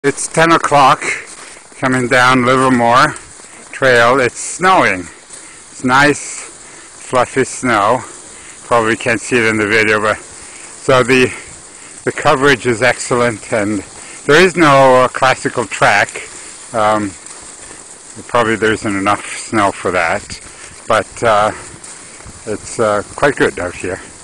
It's 10 o'clock, coming down Livermore Trail. It's snowing. It's nice, fluffy snow. Probably can't see it in the video, but so the coverage is excellent, and there is no classical track. Probably there isn't enough snow for that, but it's quite good out here.